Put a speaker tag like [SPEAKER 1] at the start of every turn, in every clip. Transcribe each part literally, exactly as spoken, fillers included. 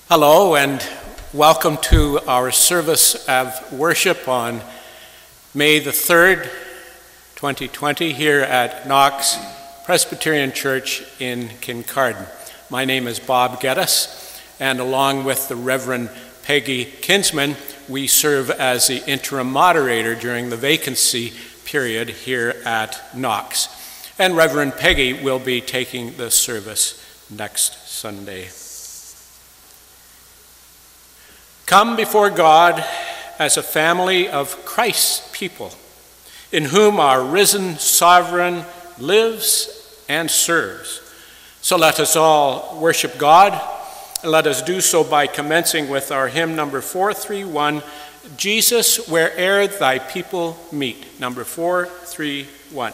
[SPEAKER 1] Hello and welcome to our service of worship on May the third, twenty twenty, here at Knox Presbyterian Church in Kincardine. My name is Bob Geddes, and along with the Reverend Peggy Kinsman, we serve as the interim moderator during the vacancy period here at Knox. And Reverend Peggy will be taking the service next Sunday. Come before God as a family of Christ's people, in whom our risen sovereign lives and serves. So let us all worship God, and let us do so by commencing with our hymn number four three one, Jesus, Where'er Thy People Meet, number four three one.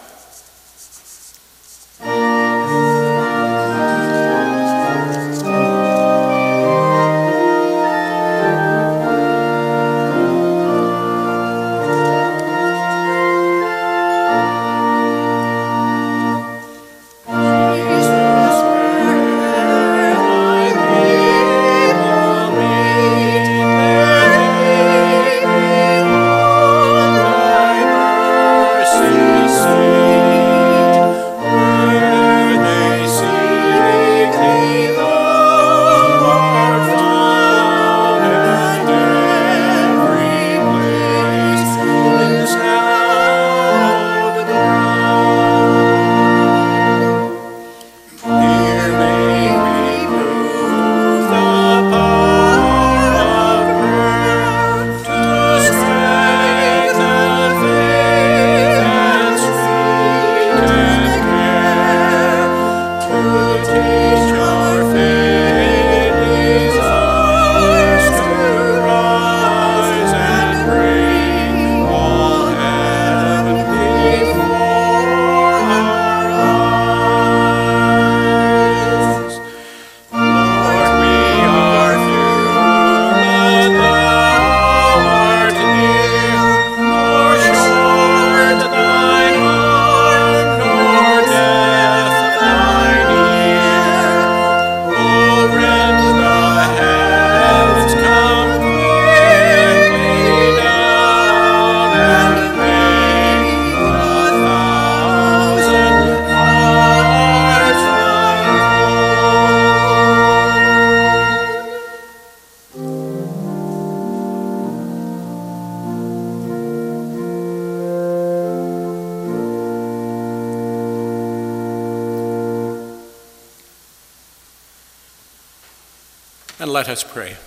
[SPEAKER 1] And let us pray.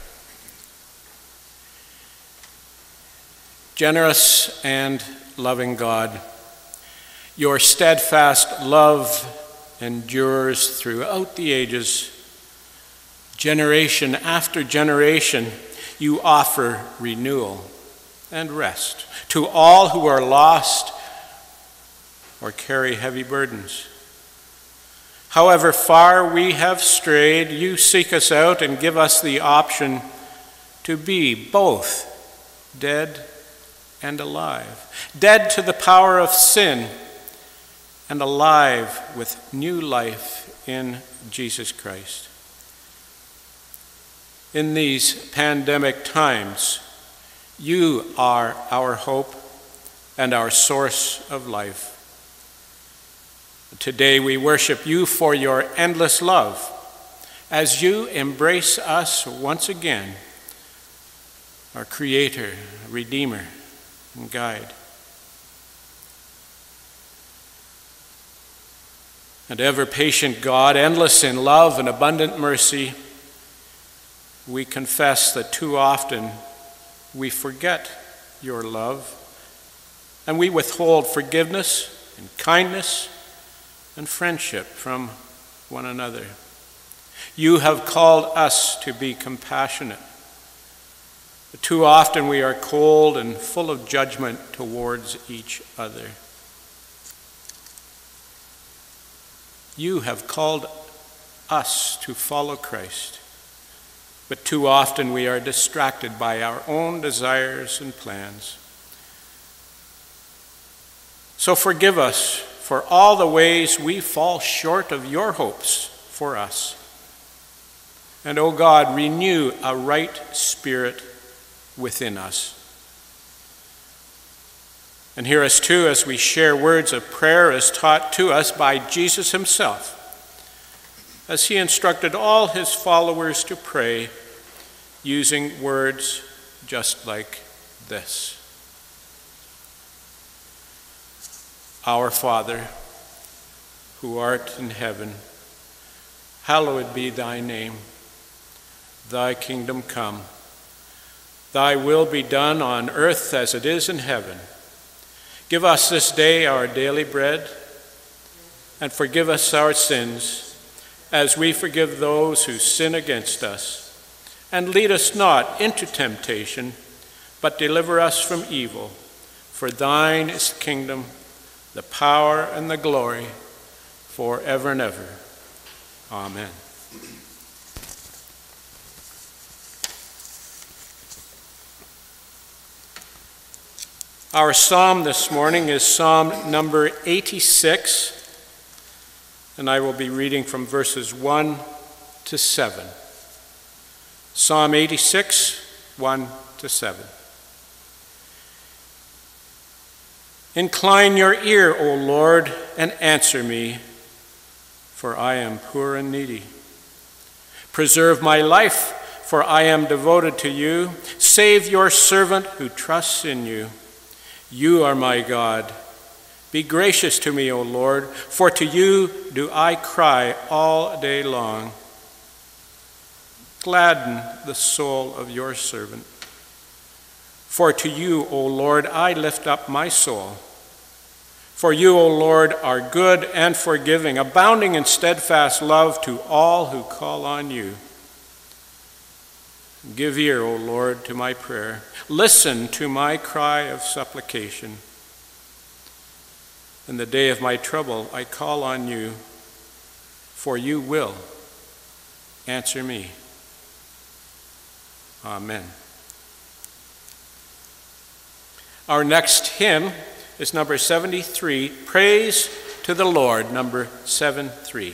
[SPEAKER 1] Generous and loving God, your steadfast love endures throughout the ages. Generation after generation, you offer renewal and rest to all who are lost or carry heavy burdens. However far we have strayed, you seek us out and give us the option to be both dead and alive. Dead to the power of sin and alive with new life in Jesus Christ. In these pandemic times, you are our hope and our source of life. Today we worship you for your endless love as you embrace us once again, our Creator, Redeemer, and Guide. And ever-patient God, endless in love and abundant mercy, we confess that too often we forget your love and we withhold forgiveness and kindness and friendship from one another. You have called us to be compassionate. But too often we are cold and full of judgment towards each other. You have called us to follow Christ, but too often we are distracted by our own desires and plans. So forgive us for all the ways we fall short of your hopes for us. And, O God, renew a right spirit within us. And hear us too as we share words of prayer as taught to us by Jesus himself, as he instructed all his followers to pray using words just like this. Our Father, who art in heaven, hallowed be thy name. Thy kingdom come. Thy will be done on earth as it is in heaven. Give us this day our daily bread, and forgive us our sins, as we forgive those who sin against us. And lead us not into temptation, but deliver us from evil. For thine is the kingdom, the power, and the glory, forever and ever. Amen. Our psalm this morning is Psalm number eighty-six, and I will be reading from verses one to seven. Psalm eighty-six, one to seven. Incline your ear, O Lord, and answer me, for I am poor and needy. Preserve my life, for I am devoted to you. Save your servant who trusts in you. You are my God. Be gracious to me, O Lord, for to you do I cry all day long. Gladden the soul of your servant. For to you, O Lord, I lift up my soul. For you, O Lord, are good and forgiving, abounding in steadfast love to all who call on you. Give ear, O Lord, to my prayer. Listen to my cry of supplication. In the day of my trouble, I call on you, for you will answer me. Amen. Our next hymn is number seventy-three, Praise to the Lord, number seventy-three.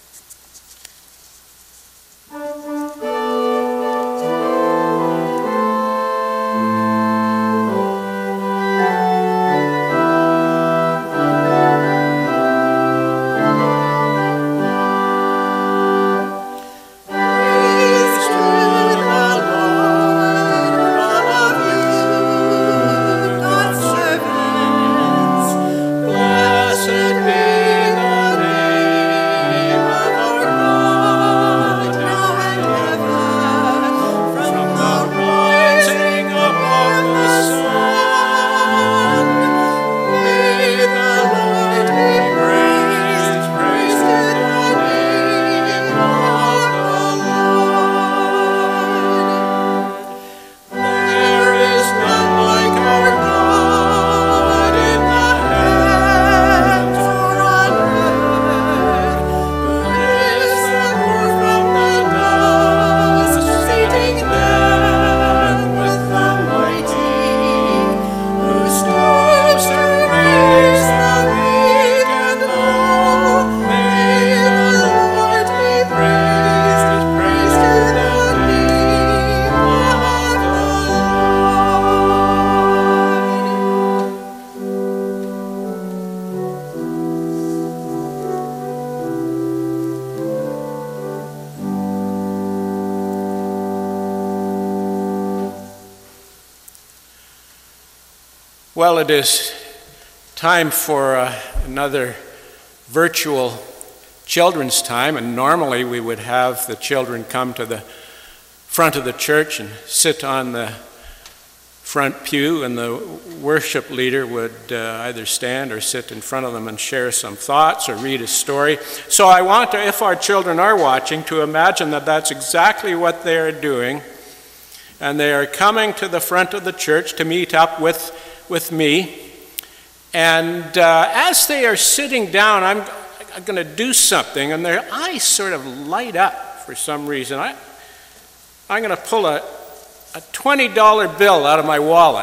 [SPEAKER 1] Well, it is time for uh, another virtual children's time, and normally we would have the children come to the front of the church and sit on the front pew, and the worship leader would uh, either stand or sit in front of them and share some thoughts or read a story. So I want to, if our children are watching, to imagine that that's exactly what they are doing, and they are coming to the front of the church to meet up with with me, and uh, as they are sitting down, I'm, I'm going to do something, and their eyes sort of light up for some reason. I, I'm going to pull a, a twenty dollar bill out of my wallet,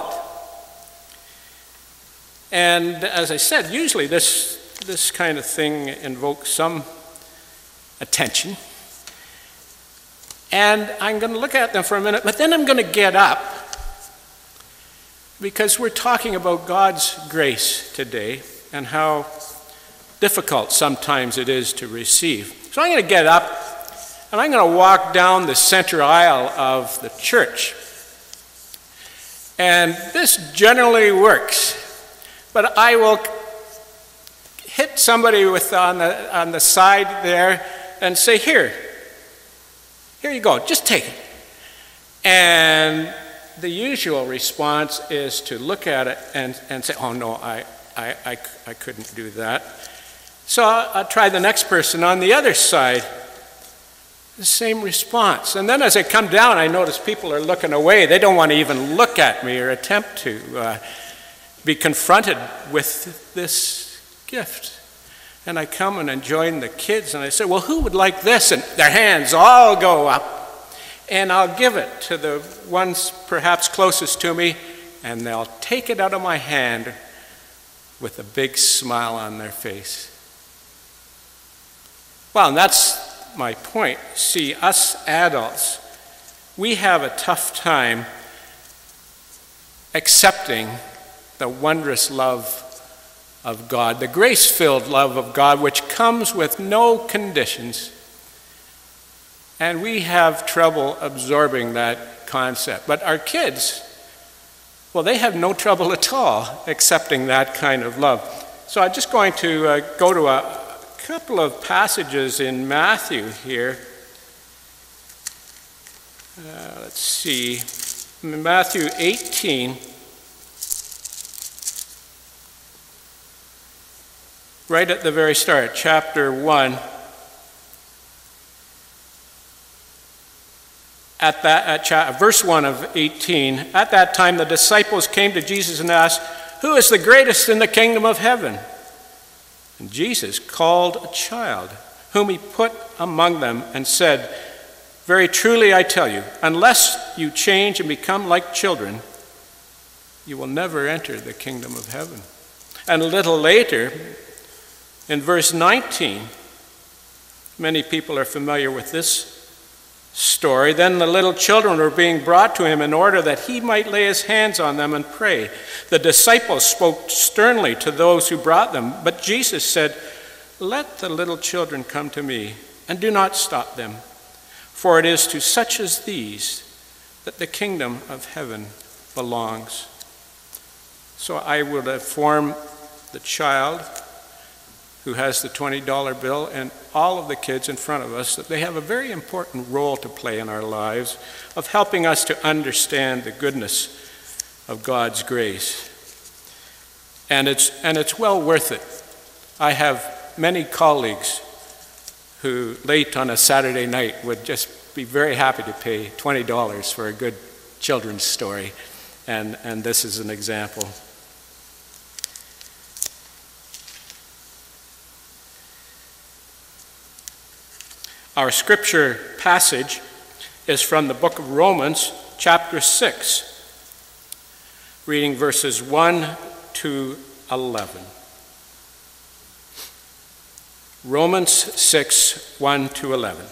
[SPEAKER 1] and as I said, usually this, this kind of thing invokes some attention, And I'm going to look at them for a minute, but then I'm going to get up, because we're talking about God's grace today and how difficult sometimes it is to receive. So I'm going to get up and I'm going to walk down the center aisle of the church. And this generally works, but I will hit somebody with on the on the side there and say, here, here you go, just take it. And the usual response is to look at it and, and say, oh no, I, I, I, I couldn't do that. So I'll, I'll try the next person on the other side. The same response. And then as I come down, I notice people are looking away. They don't want to even look at me or attempt to uh, be confronted with this gift. And I come and I join the kids and I say, well, who would like this? And their hands all go up. And I'll give it to the ones perhaps closest to me, and they'll take it out of my hand with a big smile on their face. Well, and that's my point. See, us adults, we have a tough time accepting the wondrous love of God, the grace-filled love of God, which comes with no conditions. And we have trouble absorbing that concept. But our kids, well, they have no trouble at all accepting that kind of love. So I'm just going to uh, go to a couple of passages in Matthew here. Uh, let's see. In Matthew eighteen, right at the very start, chapter one. At that, at cha- verse one of eighteen, at that time the disciples came to Jesus and asked, who is the greatest in the kingdom of heaven? And Jesus called a child, whom he put among them and said, very truly I tell you, unless you change and become like children, you will never enter the kingdom of heaven. And a little later, in verse nineteen, many people are familiar with this story. Then the little children were being brought to him in order that he might lay his hands on them and pray. The disciples spoke sternly to those who brought them, but Jesus said, let the little children come to me, and do not stop them, for it is to such as these that the kingdom of heaven belongs. So I would inform the child who has the twenty dollar bill and all of the kids in front of us that they have a very important role to play in our lives of helping us to understand the goodness of God's grace. And it's, and it's well worth it. I have many colleagues who late on a Saturday night would just be very happy to pay twenty dollars for a good children's story. And, and this is an example. Our scripture passage is from the book of Romans, chapter six, reading verses one to eleven. Romans six, one to eleven.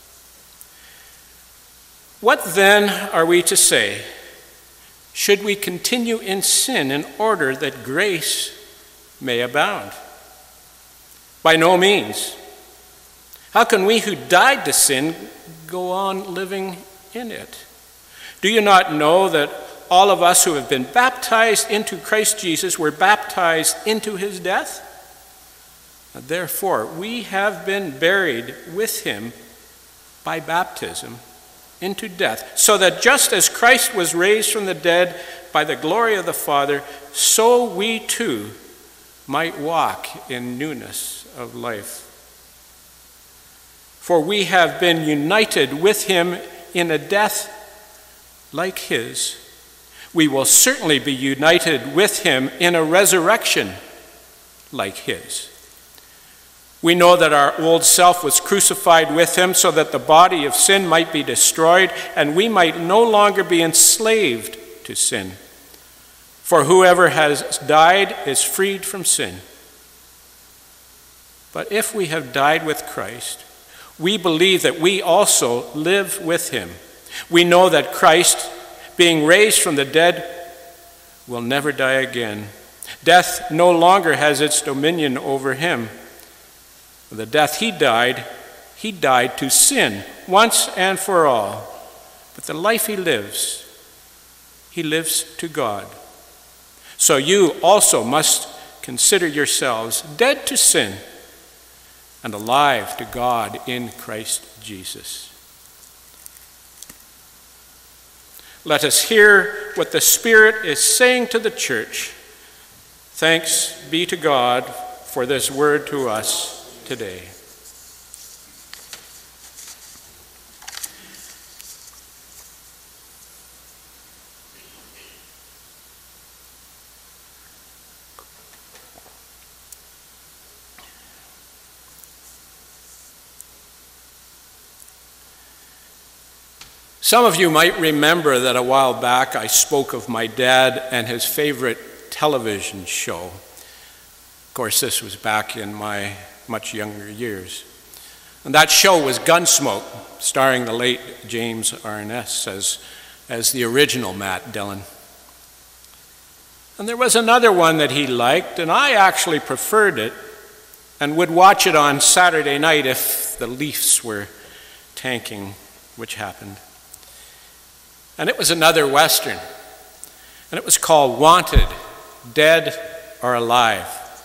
[SPEAKER 1] What then are we to say? Should we continue in sin in order that grace may abound? By no means. How can we who died to sin go on living in it? Do you not know that all of us who have been baptized into Christ Jesus were baptized into his death? Therefore, we have been buried with him by baptism into death, so that just as Christ was raised from the dead by the glory of the Father, so we too might walk in newness of life. For we have been united with him in a death like his. We will certainly be united with him in a resurrection like his. We know that our old self was crucified with him so that the body of sin might be destroyed and we might no longer be enslaved to sin. For whoever has died is freed from sin. But if we have died with Christ, we believe that we also live with him. We know that Christ, being raised from the dead, will never die again. Death no longer has its dominion over him. The death he died, he died to sin once and for all. But the life he lives, he lives to God. So you also must consider yourselves dead to sin and alive to God in Christ Jesus. Let us hear what the Spirit is saying to the church. Thanks be to God for this word to us today. Some of you might remember that a while back I spoke of my dad and his favorite television show. Of course, this was back in my much younger years. And that show was Gunsmoke, starring the late James Arness as, as the original Matt Dillon. And there was another one that he liked, and I actually preferred it and would watch it on Saturday night if the Leafs were tanking, which happened. And it was another Western, and it was called Wanted, Dead or Alive.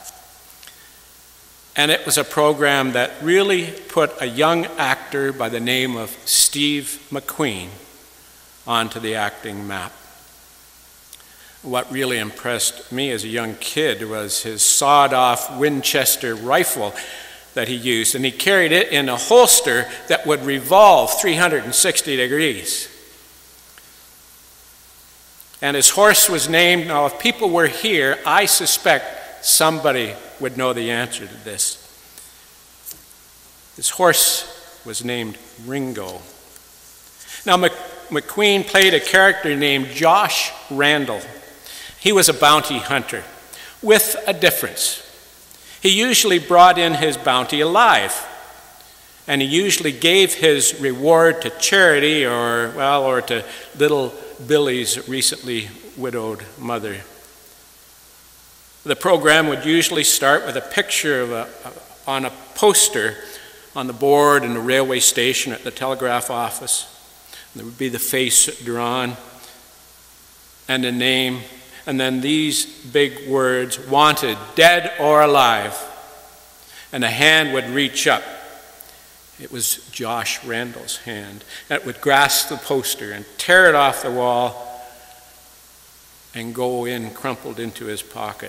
[SPEAKER 1] And it was a program that really put a young actor by the name of Steve McQueen onto the acting map. What really impressed me as a young kid was his sawed-off Winchester rifle that he used, and he carried it in a holster that would revolve three hundred sixty degrees. And his horse was named, now if people were here, I suspect somebody would know the answer to this. His horse was named Ringo. Now McQueen played a character named Josh Randall. He was a bounty hunter with a difference. He usually brought in his bounty alive, and he usually gave his reward to charity or, well, or to little Billy's recently widowed mother. The program would usually start with a picture of a, on a poster on the board in the railway station at the telegraph office. There would be the face drawn and a name, and then these big words, wanted, dead or alive. And a hand would reach up. It was Josh Randall's hand. And it would grasp the poster and tear it off the wall and go in crumpled into his pocket.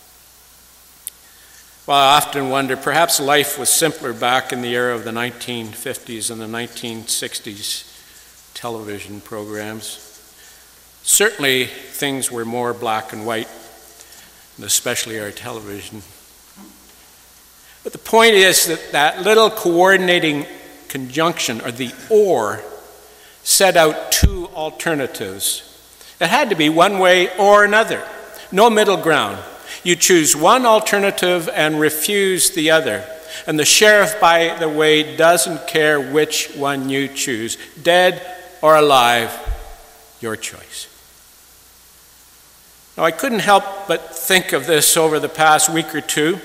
[SPEAKER 1] Well, I often wonder, perhaps life was simpler back in the era of the nineteen fifties and the nineteen sixties television programs. Certainly, things were more black and white, and especially our television. But the point is that that little coordinating conjunction, or the or, set out two alternatives. It had to be one way or another, no middle ground. You choose one alternative and refuse the other. And the sheriff, by the way, doesn't care which one you choose, dead or alive, your choice. Now, I couldn't help but think of this over the past week or two.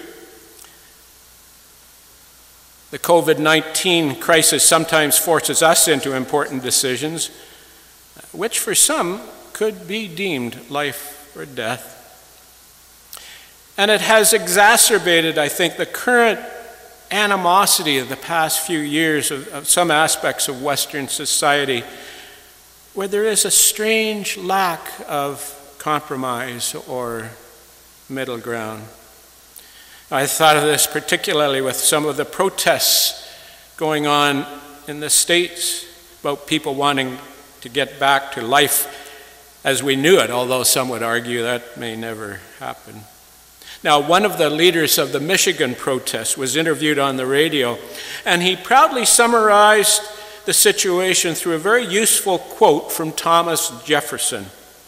[SPEAKER 1] The COVID nineteen crisis sometimes forces us into important decisions, which for some could be deemed life or death. And it has exacerbated, I think, the current animosity of the past few years of, of some aspects of Western society, where there is a strange lack of compromise or middle ground. I thought of this particularly with some of the protests going on in the States about people wanting to get back to life as we knew it, although some would argue that may never happen. Now, one of the leaders of the Michigan protest was interviewed on the radio, and he proudly summarized the situation through a very useful quote from Thomas Jefferson.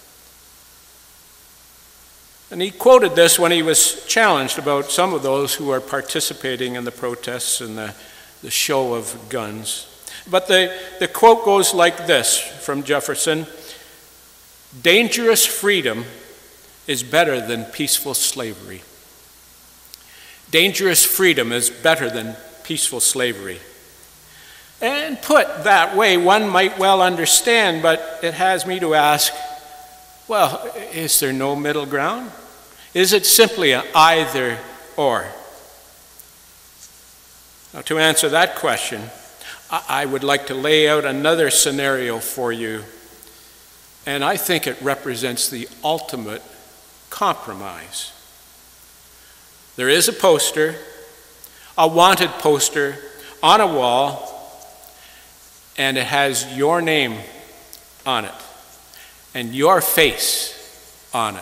[SPEAKER 1] And he quoted this when he was challenged about some of those who are participating in the protests and the, the show of guns. But the, the quote goes like this from Jefferson: "Dangerous freedom is better than peaceful slavery." Dangerous freedom is better than peaceful slavery. And put that way, one might well understand, but it has me to ask, well, is there no middle ground? Is it simply an either or? Now, to answer that question, I would like to lay out another scenario for you, and I think it represents the ultimate compromise. There is a poster, a wanted poster, on a wall, and it has your name on it and your face on it.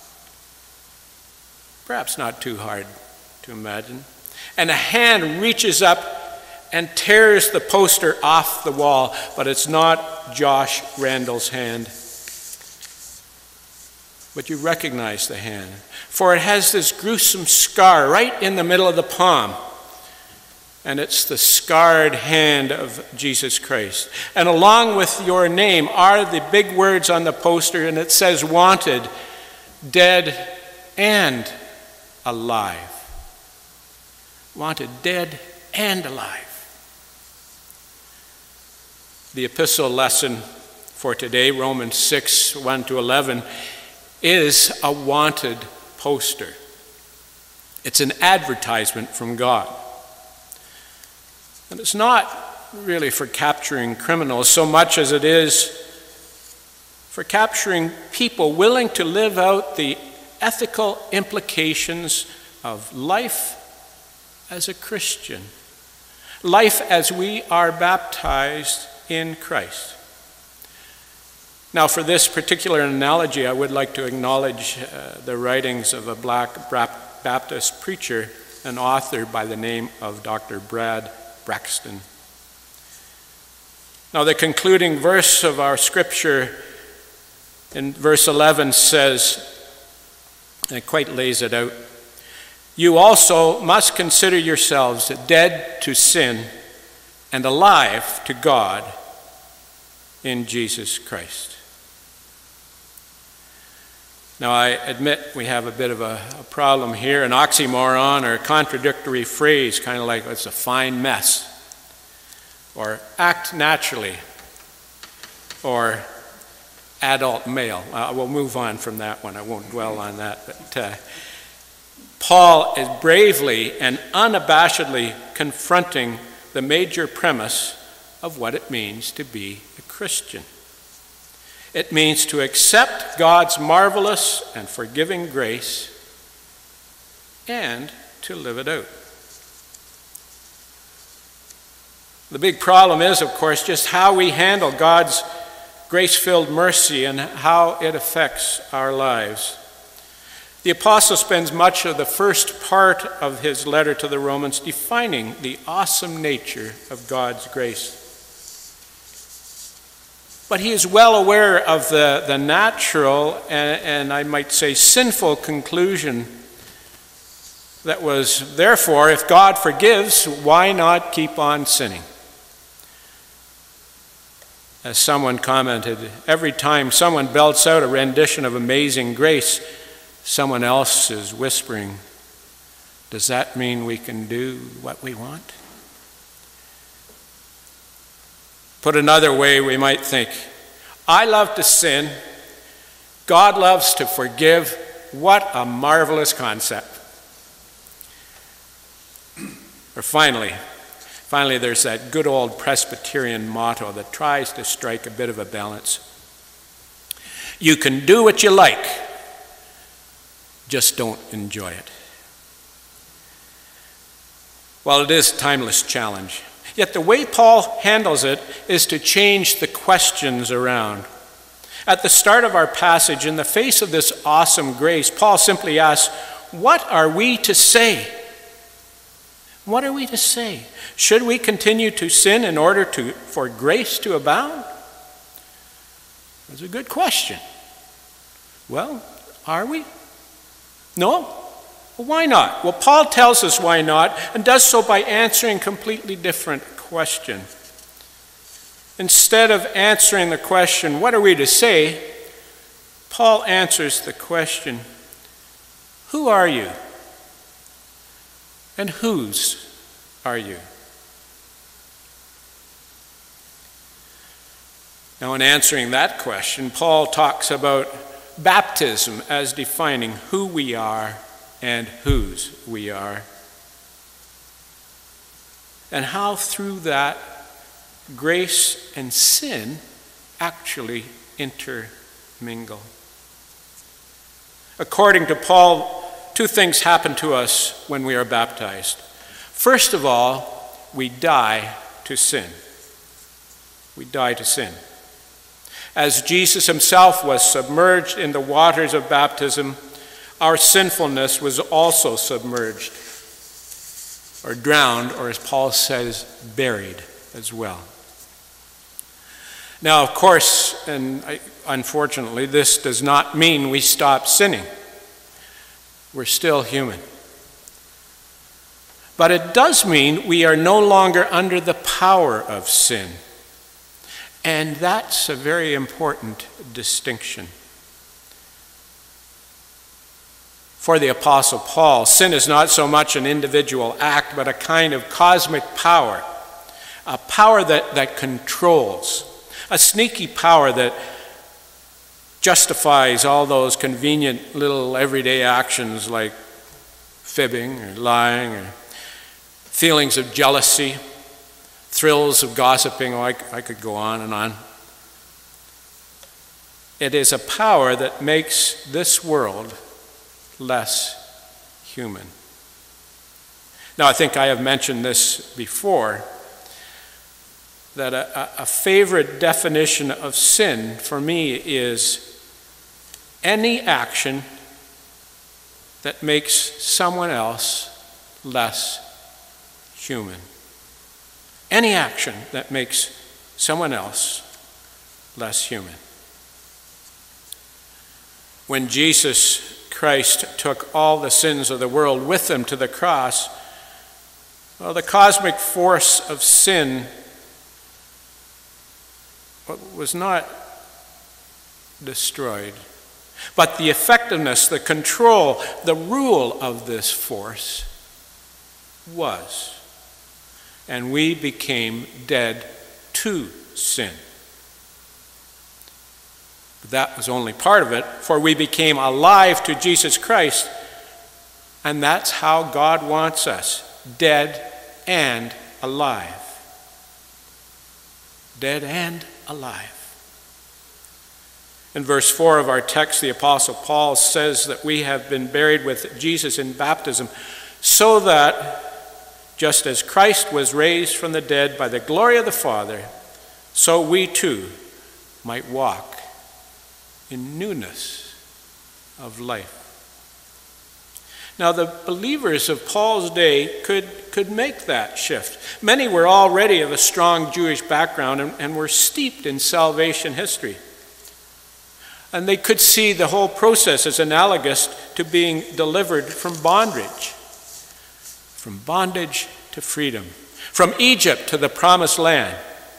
[SPEAKER 1] Perhaps not too hard to imagine. And a hand reaches up and tears the poster off the wall, but it's not Josh Randall's hand. But you recognize the hand, for it has this gruesome scar right in the middle of the palm. And it's the scarred hand of Jesus Christ. And along with your name are the big words on the poster, and it says wanted, dead and alive. Wanted, dead and alive. The epistle lesson for today, Romans six, one to eleven, is a wanted poster. It's an advertisement from God. And it's not really for capturing criminals so much as it is for capturing people willing to live out the ethical implications of life as a Christian, life as we are baptized in Christ. Now, for this particular analogy, I would like to acknowledge uh, the writings of a black Baptist preacher, an author by the name of Doctor Brad Braxton. Now, the concluding verse of our scripture in verse eleven says, and it quite lays it out, "You also must consider yourselves dead to sin and alive to God in Jesus Christ." Now, I admit we have a bit of a, a problem here, an oxymoron or a contradictory phrase, kind of like it's a fine mess, or act naturally, or adult male. Uh, we'll move on from that one. I won't dwell on that. But uh, Paul is bravely and unabashedly confronting the major premise of what it means to be a Christian. It means to accept God's marvelous and forgiving grace and to live it out. The big problem is, of course, just how we handle God's grace-filled mercy and how it affects our lives. The apostle spends much of the first part of his letter to the Romans defining the awesome nature of God's grace. But he is well aware of the, the natural and, and I might say sinful conclusion that was, therefore, if God forgives, why not keep on sinning? As someone commented, every time someone belts out a rendition of Amazing Grace, someone else is whispering, does that mean we can do what we want? Put another way, we might think, I love to sin, God loves to forgive. What a marvelous concept. Or finally, finally there's that good old Presbyterian motto that tries to strike a bit of a balance. You can do what you like, just don't enjoy it. Well, it is a timeless challenge. Yet the way Paul handles it is to change the questions around. At the start of our passage, in the face of this awesome grace, Paul simply asks, what are we to say? What are we to say? Should we continue to sin in order to, for grace to abound? That's a good question. Well, are we? No? Well, why not? Well, Paul tells us why not, and does so by answering a completely different question. Instead of answering the question, what are we to say? Paul answers the question, who are you? And whose are you? Now, in answering that question, Paul talks about baptism as defining who we are and whose we are, and how through that grace and sin actually intermingle. According to Paul, two things happen to us when we are baptized. First of all, we die to sin. We die to sin. As Jesus himself was submerged in the waters of baptism, our sinfulness was also submerged, or drowned, or as Paul says, buried as well. Now, of course, and unfortunately, this does not mean we stop sinning. We're still human. But it does mean we are no longer under the power of sin. And that's a very important distinction. For the Apostle Paul, sin is not so much an individual act, but a kind of cosmic power, a power that, that controls, a sneaky power that justifies all those convenient little everyday actions like fibbing or lying or feelings of jealousy, thrills of gossiping. Oh, I, I could go on and on. It is a power that makes this world less human. Now, I think I have mentioned this before, that a, a favorite definition of sin for me is any action that makes someone else less human. Any action that makes someone else less human. When Jesus Christ took all the sins of the world with him to the cross, well, the cosmic force of sin was not destroyed, but the effectiveness, the control, the rule of this force was. And we became dead to sin. But that was only part of it, for we became alive to Jesus Christ, and that's how God wants us, dead and alive. Dead and alive. In verse four of our text, the Apostle Paul says that we have been buried with Jesus in baptism, so that just as Christ was raised from the dead by the glory of the Father, so we too might walk in newness of life. Now, the believers of Paul's day could, could make that shift. Many were already of a strong Jewish background and, and were steeped in salvation history. And they could see the whole process as analogous to being delivered from bondage. From bondage to freedom. From Egypt to the promised land.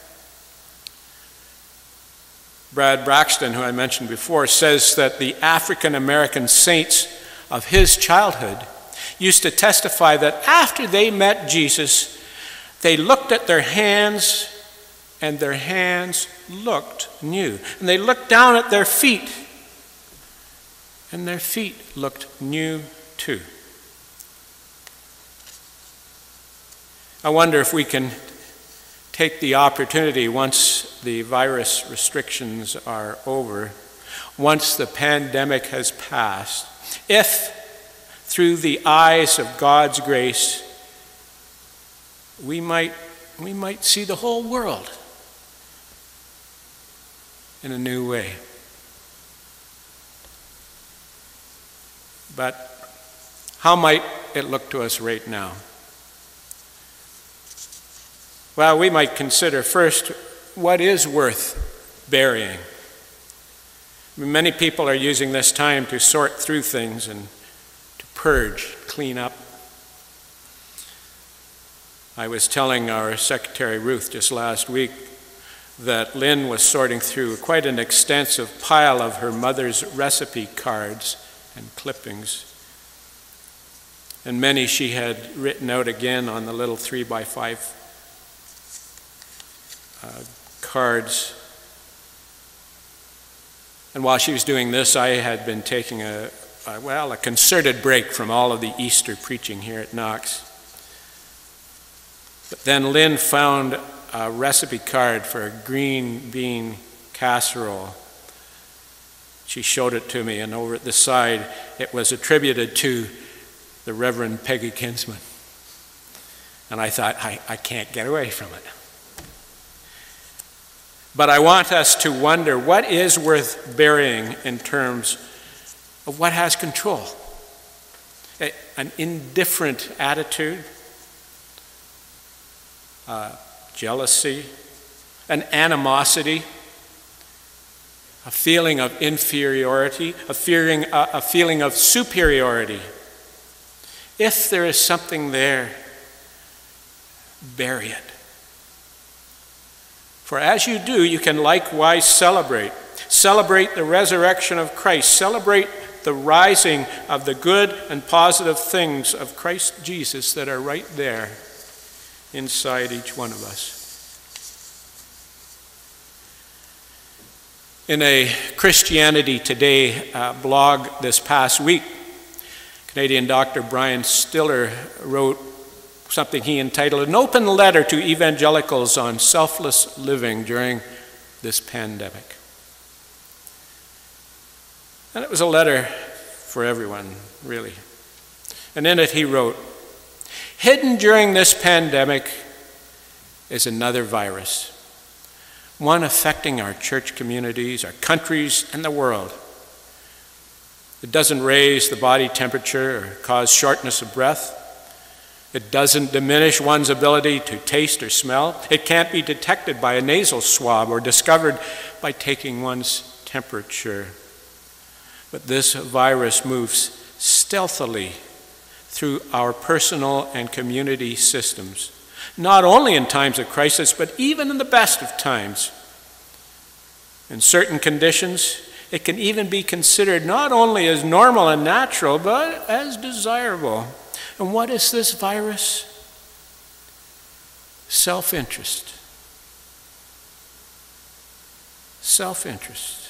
[SPEAKER 1] Brad Braxton, who I mentioned before, says that the African American saints of his childhood used to testify that after they met Jesus, they looked at their hands and their hands looked new. And they looked down at their feet and their feet looked new too. I wonder if we can take the opportunity once the virus restrictions are over, once the pandemic has passed, if through the eyes of God's grace we might, we might see the whole world in a new way. But how might it look to us right now? Well, we might consider first, what is worth burying? I mean, many people are using this time to sort through things and to purge, clean up. I was telling our secretary, Ruth, just last week that Lynn was sorting through quite an extensive pile of her mother's recipe cards and clippings. And many she had written out again on the little three by five uh, cards. And while she was doing this, I had been taking a, a, well, a concerted break from all of the Easter preaching here at Knox. But then Lynn found a recipe card for a green bean casserole. She showed it to me, and over at the side, it was attributed to the Reverend Peggy Kinsman. And I thought, I, I can't get away from it. But I want us to wonder what is worth burying in terms of what has control. A, an indifferent attitude, uh, jealousy, an animosity, a feeling of inferiority, a feeling, a, a feeling of superiority. If there is something there, bury it. For as you do, you can likewise celebrate. Celebrate the resurrection of Christ. Celebrate the rising of the good and positive things of Christ Jesus that are right there inside each one of us. In a Christianity Today uh, blog this past week, Canadian Doctor Brian Stiller wrote something he entitled An Open Letter to Evangelicals on Selfless Living During this Pandemic. And it was a letter for everyone, really. And in it he wrote, hidden during this pandemic is another virus, one affecting our church communities, our countries, and the world. It doesn't raise the body temperature or cause shortness of breath. It doesn't diminish one's ability to taste or smell. It can't be detected by a nasal swab or discovered by taking one's temperature. But this virus moves stealthily through our personal and community systems, not only in times of crisis, but even in the best of times. In certain conditions, it can even be considered not only as normal and natural, but as desirable. And what is this virus? Self-interest. Self-interest.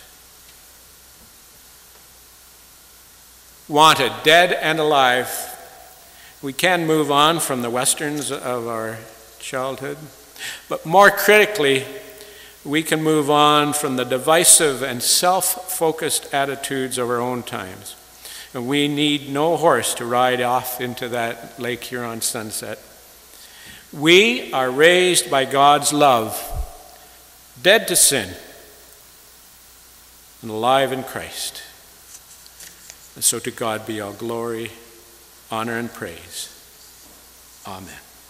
[SPEAKER 1] Wanted, dead and alive. We can move on from the westerns of our childhood, but more critically, we can move on from the divisive and self-focused attitudes of our own times. And we need no horse to ride off into that Lake Huron sunset. We are raised by God's love, dead to sin, and alive in Christ. And so to God be all glory, honor, and praise. Amen.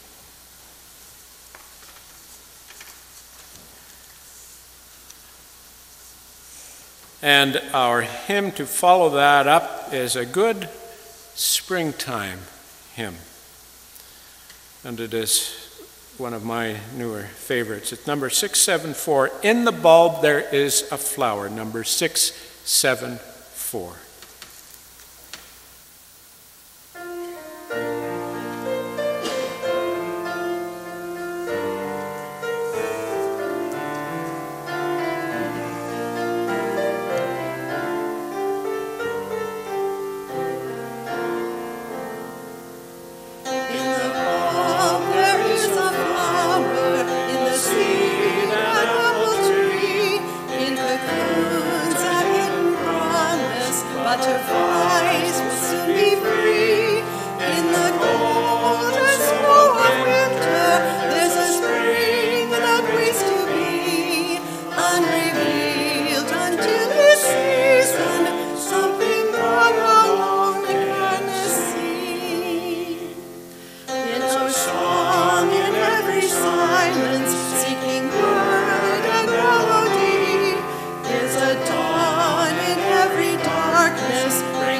[SPEAKER 1] And our hymn to follow that up is a good springtime hymn. And it is one of my newer favorites. It's number six seven four, In the Bulb There Is a Flower, number six seven four.
[SPEAKER 2] Is a dawn in every darkness.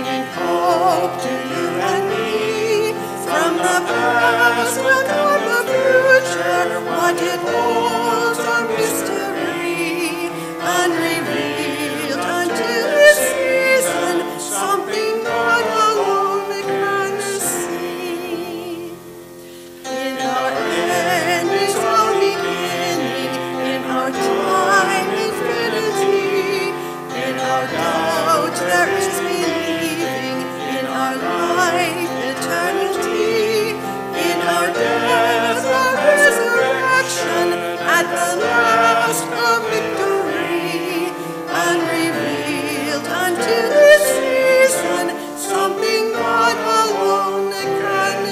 [SPEAKER 2] wonder what it holds, a mystery unrevealed until this season, something God alone can see. In our end is our beginning, in our time infinity, in our doubt there is believing, in our life eternity, in our death a resurrection, at the last a victory, unrevealed until this season, something God alone can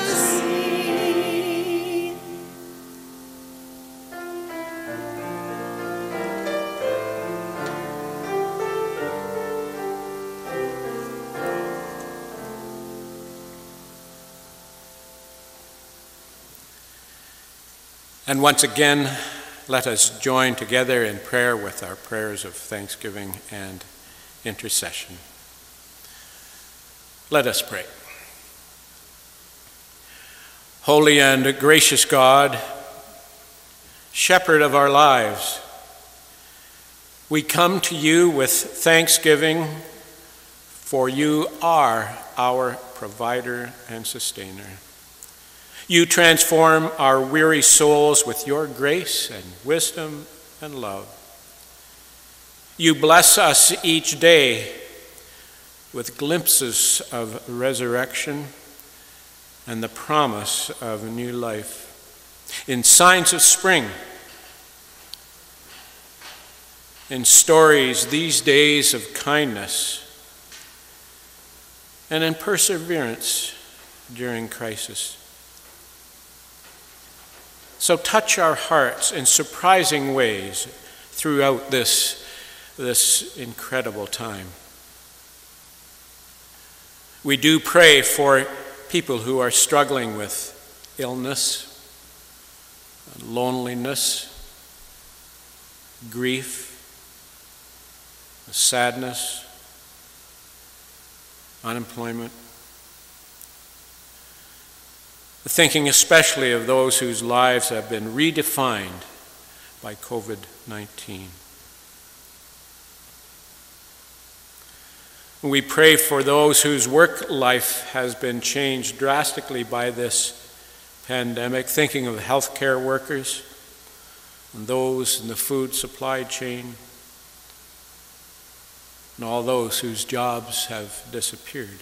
[SPEAKER 2] see.
[SPEAKER 1] And once again, let us join together in prayer with our prayers of thanksgiving and intercession. Let us pray. Holy and gracious God, shepherd of our lives, we come to you with thanksgiving, for you are our provider and sustainer. You transform our weary souls with your grace and wisdom and love. You bless us each day with glimpses of resurrection and the promise of a new life, in signs of spring, in stories these days of kindness, and in perseverance during crisis. So touch our hearts in surprising ways throughout this, this incredible time. We do pray for people who are struggling with illness, loneliness, grief, sadness, unemployment. Thinking especially of those whose lives have been redefined by covid nineteen. We pray for those whose work life has been changed drastically by this pandemic, thinking of healthcare workers and those in the food supply chain and all those whose jobs have disappeared.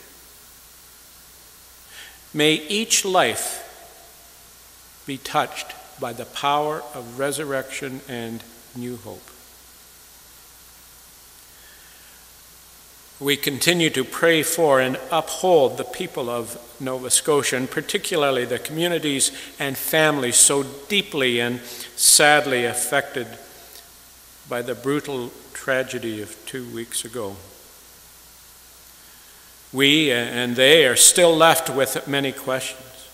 [SPEAKER 1] May each life be touched by the power of resurrection and new hope. We continue to pray for and uphold the people of Nova Scotia, and particularly the communities and families so deeply and sadly affected by the brutal tragedy of two weeks ago. We and they are still left with many questions.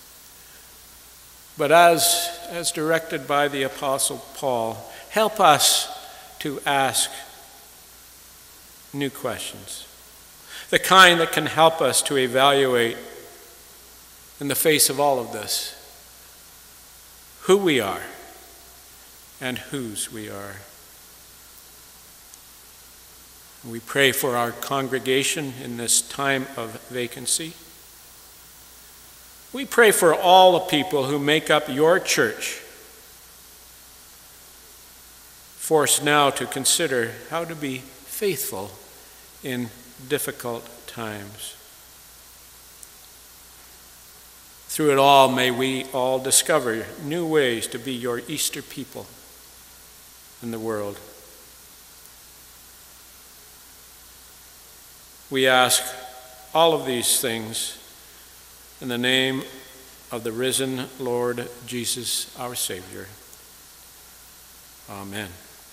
[SPEAKER 1] But as, as directed by the Apostle Paul, help us to ask new questions, the kind that can help us to evaluate in the face of all of this who we are and whose we are. We pray for our congregation in this time of vacancy. We pray for all the people who make up your church, forced now to consider how to be faithful in difficult times. Through it all, may we all discover new ways to be your Easter people in the world. We ask all of these things in the name of the risen Lord Jesus, our Savior. Amen.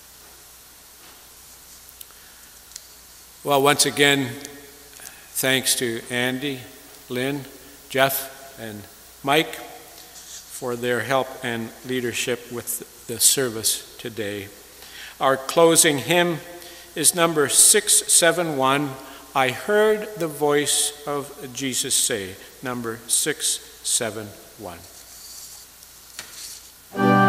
[SPEAKER 1] Well, once again, thanks to Andy, Lynn, Jeff, and Mike for their help and leadership with the service today. Our closing hymn is number six seventy-one, I Heard the Voice of Jesus Say, number six seventy-one.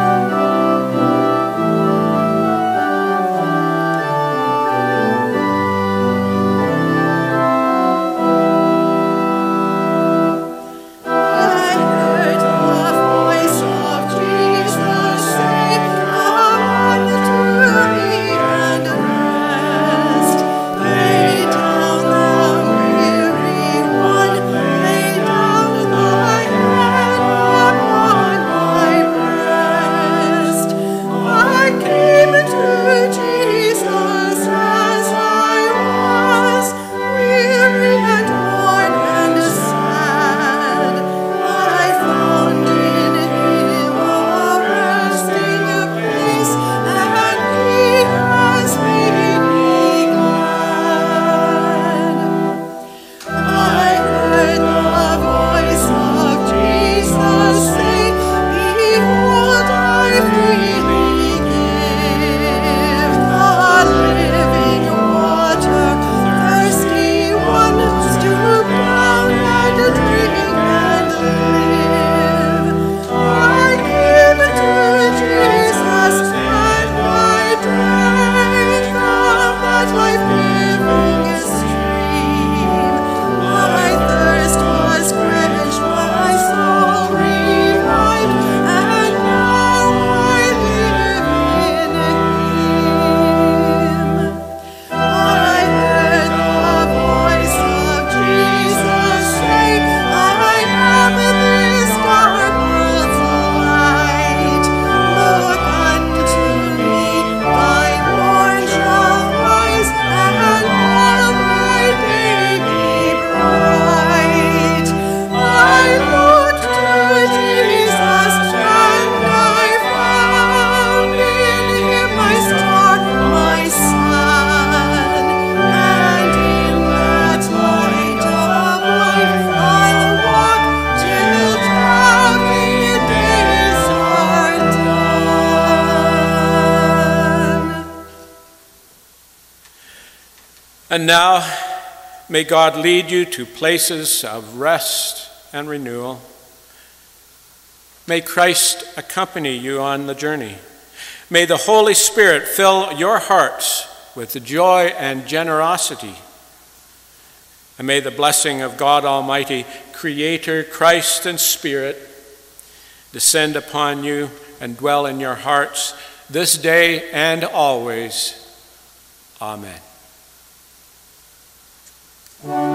[SPEAKER 1] And now, may God lead you to places of rest and renewal. May Christ accompany you on the journey. May the Holy Spirit fill your hearts with the joy and generosity. And may the blessing of God Almighty, Creator, Christ, and Spirit descend upon you and dwell in your hearts this day and always. Amen.